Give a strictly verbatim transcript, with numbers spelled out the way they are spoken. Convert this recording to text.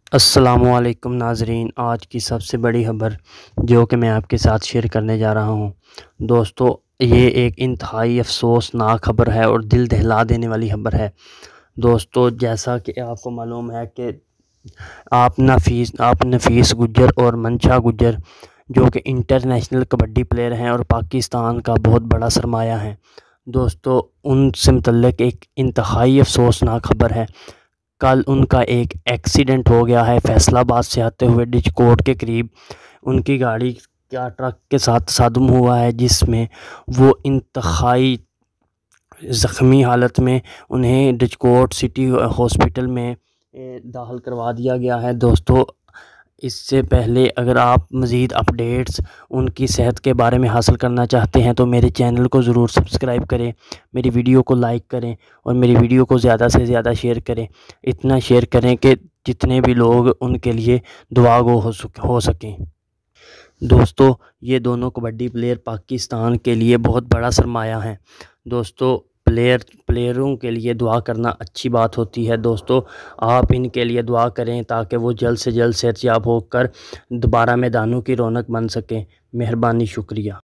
अस्सलामुअलैकुम नाज़रीन, आज की सबसे बड़ी खबर जो कि मैं आपके साथ शेयर करने जा रहा हूँ। दोस्तों, ये एक इंतहाई अफ़सोसनाक खबर है और दिल दहला देने वाली खबर है। दोस्तों, जैसा कि आपको मालूम है कि आप नफ़ीस आप नफ़ीस गुज्जर और मंशा गुज्जर जो कि इंटरनेशनल कबड्डी प्लेयर हैं और पाकिस्तान का बहुत बड़ा सरमाया हैं। दोस्तों, उनसे मुतल्लिक़ एक इंतहाई अफ़सोसनाक खबर है। कल उनका एक एक्सीडेंट हो गया है फैसलाबाद से आते हुए डिजकोट के करीब। उनकी गाड़ी का ट्रक के साथ तसादुम हुआ है, जिसमें वो इंतहाई ज़ख्मी हालत में उन्हें डिजकोट सिटी हॉस्पिटल में दाखिल करवा दिया गया है। दोस्तों, इससे पहले अगर आप मज़ीद अपडेट्स उनकी सेहत के बारे में हासिल करना चाहते हैं तो मेरे चैनल को ज़रूर सब्सक्राइब करें, मेरी वीडियो को लाइक करें और मेरी वीडियो को ज़्यादा से ज़्यादा शेयर करें। इतना शेयर करें कि जितने भी लोग उनके लिए दुआ गो हो हो सकें। दोस्तों, ये दोनों कबड्डी प्लेयर पाकिस्तान के लिए बहुत बड़ा सरमाया हैं। दोस्तों, प्लेयर प्लेयरों के लिए दुआ करना अच्छी बात होती है। दोस्तों, आप इनके लिए दुआ करें ताकि वो जल्द से जल्द सेहतयाब होकर दोबारा मैदानों की रौनक बन सकें। मेहरबानी, शुक्रिया।